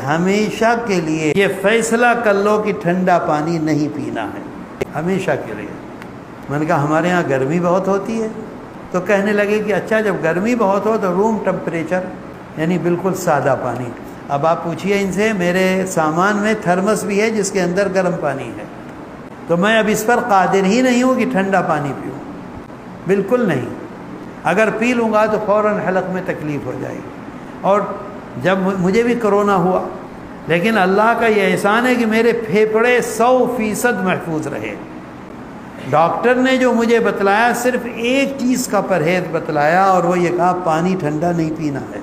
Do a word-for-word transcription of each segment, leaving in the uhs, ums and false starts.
ہمیشہ کے لیے یہ فیصلہ کر لو کہ ٹھنڈا پانی نہیں پینا ہے، ہمیشہ کے لیے۔ میں نے کہا ہمارے ہاں گرمی بہت ہوتی ہے، تو کہنے لگے کہ اچھا جب گرمی بہت ہو تو روم ٹمپریچر یعنی بالکل سادہ پانی۔ اب آپ پوچھئے ان سے، میرے سامان میں تھرمس بھی ہے جس کے اندر گرم پانی ہے، تو میں اب اس پر قادر ہی نہیں ہوں کہ ٹھنڈا پانی پیوں، بالکل نہیں۔ اگر پی لوں گا تو فوراً حلق میں تکلیف ہو جائے گی۔ اور جب مجھے بھی کرونا ہوا، لیکن اللہ کا یہ احسان ہے کہ میرے پھیپھڑے سو فیصد محفوظ رہے۔ ڈاکٹر نے جو مجھے بتلایا صرف ایک چیز کا پرہیز بتلایا، اور وہ یہ کہا پانی ٹھنڈا نہیں پینا ہے۔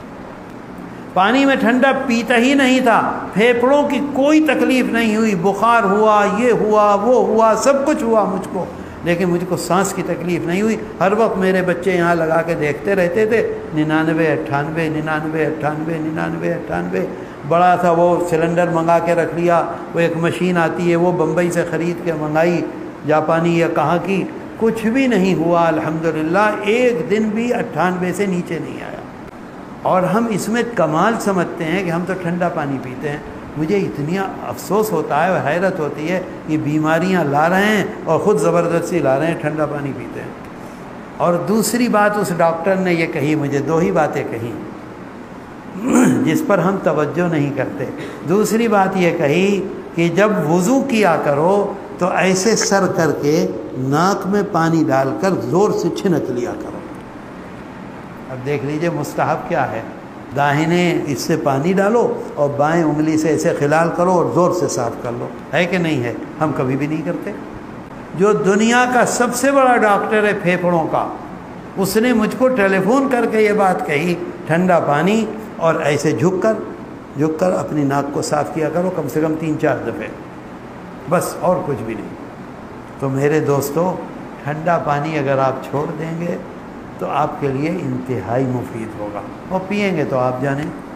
پانی میں ٹھنڈا پیتا ہی نہیں تھا، پھیپھڑوں کی کوئی تکلیف نہیں ہوئی، بخار ہوا، یہ ہوا، وہ ہوا، سب کچھ ہوا مجھ کو، لیکن مجھ کو سانس کی تکلیف نہیں ہوئی۔ ہر وقت میرے بچے یہاں لگا کے دیکھتے رہتے تھے، ننانوے اٹھانوے ننانوے اٹھانوے ننانوے اٹھانوے بڑا تھا وہ سلنڈر منگا کے رکھ لیا۔ وہ ایک مشین آتی ہے، وہ بمبئی سے خرید کے منگائی، جاپانی یا کہاں کی، کچھ بھی نہیں ہوا الحمدللہ، ایک دن بھی اٹھانوے سے نیچے نہیں آیا۔ اور ہم اس میں کمال سمجھتے ہیں کہ ہم تو ٹھنڈا پانی پیتے ہیں۔ مجھے اتنی افسوس ہوتا ہے اور حیرت ہوتی ہے کہ بیماریاں لا رہے ہیں اور خود زبردستی لا رہے ہیں، ٹھنڈا پانی پیتے ہیں۔ اور دوسری بات اس ڈاکٹر نے یہ کہی، مجھے دو ہی باتیں کہیں جس پر ہم توجہ نہیں کرتے۔ دوسری بات یہ کہی کہ جب وضو کیا کرو تو ایسے سر کر کے ناک میں پانی ڈال کر زور سے چھنک لیا کرو۔ اب دیکھ لیجئے مستحب کیا ہے، داہنے اس سے پانی ڈالو اور بائیں انگلی سے ایسے خلال کرو اور زور سے صاف کر لو، ہے کہ نہیں ہے؟ ہم کبھی بھی نہیں کرتے۔ جو دنیا کا سب سے بڑا ڈاکٹر ہے پھیپھڑوں کا، اس نے مجھ کو ٹیلی فون کر کے یہ بات کہی، ٹھنڈا پانی اور ایسے جھک کر جھک کر اپنی ناک کو صاف کیا کرو کم سے کم تین چار دفعے، بس، اور کچھ بھی نہیں۔ تو میرے دوستو، ٹھنڈا پانی اگر آپ چھوڑ دیں گے تو آپ کے لیے انتہائی مفید ہوگا، اور پئیں گے تو آپ جانیں